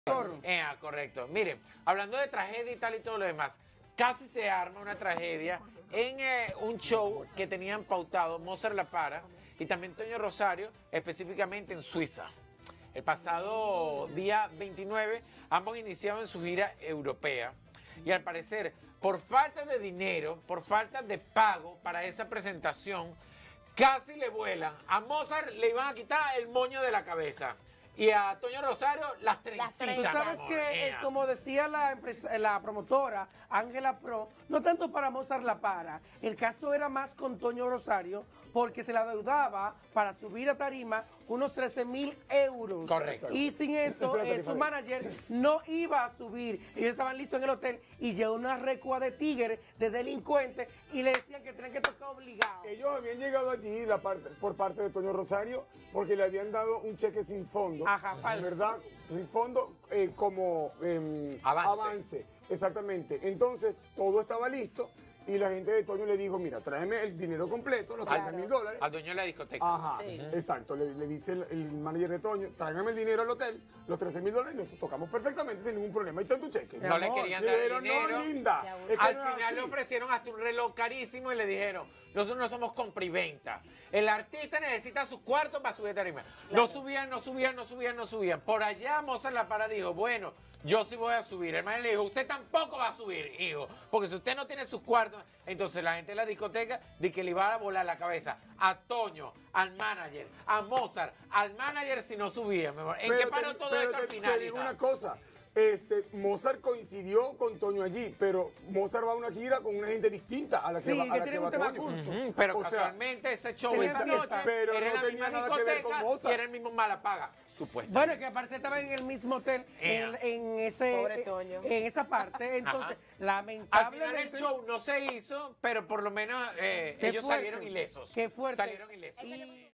Correcto. Miren, hablando de tragedia y tal y todo lo demás, casi se arma una tragedia en un show que tenían pautado Mozart La Para y también Toño Rosario, específicamente en Suiza. El pasado día 29, ambos iniciaban su gira europea y al parecer, por falta de dinero, por falta de pago para esa presentación, casi le vuelan. A Mozart le iban a quitar el moño de la cabeza. Y a Toño Rosario las trencitas. Tú sabes que, como decía la promotora Ángela Pro, no tanto para Mozart La Para, el caso era más con Toño Rosario, porque se le adeudaba para subir a tarima unos 13.000 euros. Correcto. Y sin esto, su manager no iba a subir. Ellos estaban listos en el hotel y llegó una recua de tigres, de delincuentes, y le decían que tenían que tocar obligado. Ellos habían llegado allí por parte de Toño Rosario porque le habían dado un cheque sin fondo. Ajá, falso. ¿Verdad? Sin fondo como avance. Exactamente. Entonces, todo estaba listo y la gente de Toño le dijo, mira, tráeme el dinero completo, los $13.000. Al dueño de la discoteca. Ajá, sí. Exacto. Le dice el manager de Toño, tráigame el dinero al hotel, los $13.000, y nosotros tocamos perfectamente sin ningún problema. Ahí está tu cheque. No le querían dar el dinero. No, linda. Al final le ofrecieron hasta un reloj carísimo y le dijeron, nosotros no somos compra y venta. El artista necesita sus cuartos para subir a tarima. Claro. No subían. Por allá Mozart La Para dijo, bueno, yo sí voy a subir. El man le dijo, usted tampoco va a subir, hijo. Porque si usted no tiene sus cuartos, entonces la gente de la discoteca de que le iba a volar la cabeza a Toño, al manager, a Mozart, al manager si no subía. ¿En qué paró todo esto al final? Te digo una cosa. Mozart coincidió con Toño allí, pero Mozart va a una gira con una gente distinta a la que va, Toño. Pero casualmente ese show esa noche pero era no la tenía misma nada que ver con discoteca Mozart. y era el mismo Malapaga, supuestamente. Bueno, que parece que estaba en el mismo hotel, en esa parte, entonces, lamentablemente... Al final el show no se hizo, pero por lo menos ellos salieron ilesos. Qué fuerte. Salieron ilesos.